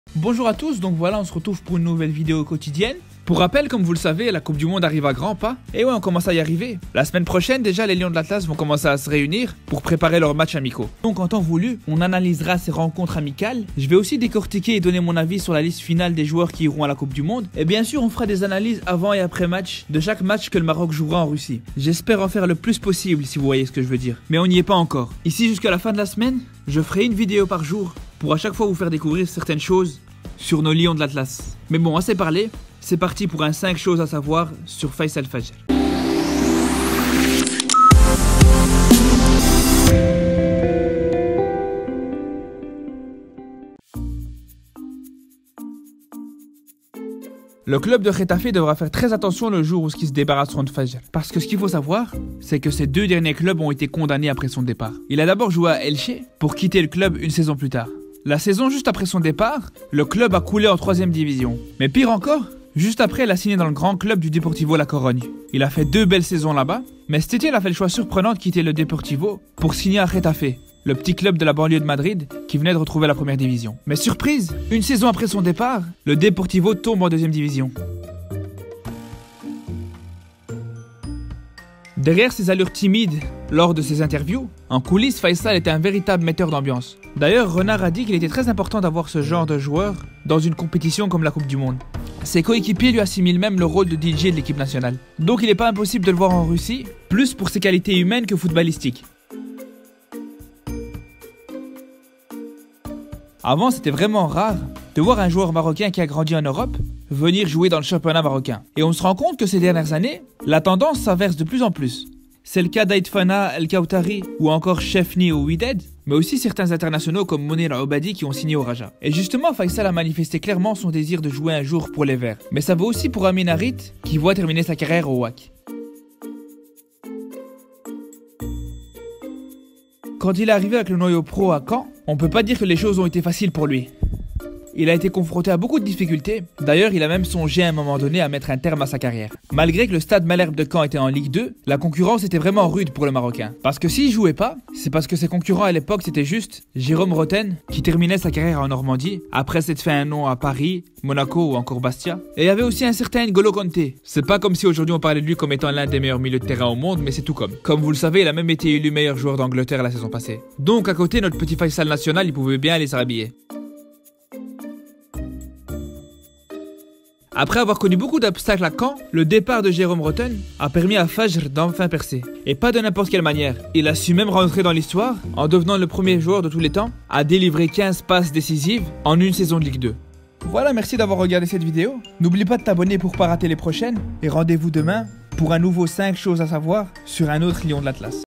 Bonjour à tous, donc voilà, on se retrouve pour une nouvelle vidéo quotidienne. Pour rappel, comme vous le savez, la Coupe du Monde arrive à grands pas. Et ouais, on commence à y arriver. La semaine prochaine, déjà, les Lions de l'Atlas vont commencer à se réunir pour préparer leurs matchs amicaux. Donc en temps voulu, on analysera ces rencontres amicales. Je vais aussi décortiquer et donner mon avis sur la liste finale des joueurs qui iront à la Coupe du Monde. Et bien sûr, on fera des analyses avant et après match de chaque match que le Maroc jouera en Russie. J'espère en faire le plus possible, si vous voyez ce que je veux dire. Mais on n'y est pas encore. Ici, jusqu'à la fin de la semaine, je ferai une vidéo par jour pour à chaque fois vous faire découvrir certaines choses sur nos Lions de l'Atlas. Mais bon, assez parlé, c'est parti pour un 5 choses à savoir sur Faisal Fajr. Le club de Getafe devra faire très attention le jour où ils se débarrasseront de Fajr. Parce que ce qu'il faut savoir, c'est que ces deux derniers clubs ont été condamnés après son départ. Il a d'abord joué à Elche pour quitter le club une saison plus tard. La saison juste après son départ, le club a coulé en 3e division. Mais pire encore, juste après, il a signé dans le grand club du Deportivo La Corogne. Il a fait 2 belles saisons là-bas, mais cet été, il a fait le choix surprenant de quitter le Deportivo pour signer à Getafe, le petit club de la banlieue de Madrid qui venait de retrouver la 1re division. Mais surprise, une saison après son départ, le Deportivo tombe en 2e division. Derrière ses allures timides lors de ses interviews, en coulisses, Faisal était un véritable metteur d'ambiance. D'ailleurs, Renard a dit qu'il était très important d'avoir ce genre de joueur dans une compétition comme la Coupe du Monde. Ses coéquipiers lui assimilent même le rôle de DJ de l'équipe nationale. Donc il n'est pas impossible de le voir en Russie, plus pour ses qualités humaines que footballistiques. Avant, c'était vraiment rare de voir un joueur marocain qui a grandi en Europe venir jouer dans le championnat marocain. Et on se rend compte que ces dernières années, la tendance s'inverse de plus en plus. C'est le cas d'Aïtfana El Kaoutari ou encore Chefni ou Wided, mais aussi certains internationaux comme Monir Obadi qui ont signé au Raja. Et justement, Faisal a manifesté clairement son désir de jouer un jour pour les Verts. Mais ça vaut aussi pour Amin Harit qui voit terminer sa carrière au WAC. Quand il est arrivé avec le noyau pro à Caen, on peut pas dire que les choses ont été faciles pour lui. Il a été confronté à beaucoup de difficultés. D'ailleurs, il a même songé à un moment donné à mettre un terme à sa carrière. Malgré que le stade Malherbe de Caen était en Ligue 2, la concurrence était vraiment rude pour le Marocain. Parce que s'il jouait pas, c'est parce que ses concurrents à l'époque c'était juste Jérôme Roten, qui terminait sa carrière en Normandie, après s'être fait un nom à Paris, Monaco ou encore Bastia. Et il y avait aussi un certain N'Golo Kanté. C'est pas comme si aujourd'hui on parlait de lui comme étant l'un des meilleurs milieux de terrain au monde, mais c'est tout comme. Comme vous le savez, il a même été élu meilleur joueur d'Angleterre la saison passée. Donc à côté, notre petit Faisal national, il pouvait bien aller s'habiller. Après avoir connu beaucoup d'obstacles à Caen, le départ de Jérôme Roten a permis à Fajr d'enfin percer. Et pas de n'importe quelle manière. Il a su même rentrer dans l'histoire en devenant le premier joueur de tous les temps à délivrer 15 passes décisives en une saison de Ligue 2. Voilà, merci d'avoir regardé cette vidéo. N'oublie pas de t'abonner pour pas rater les prochaines. Et rendez-vous demain pour un nouveau 5 choses à savoir sur un autre Lion de l'Atlas.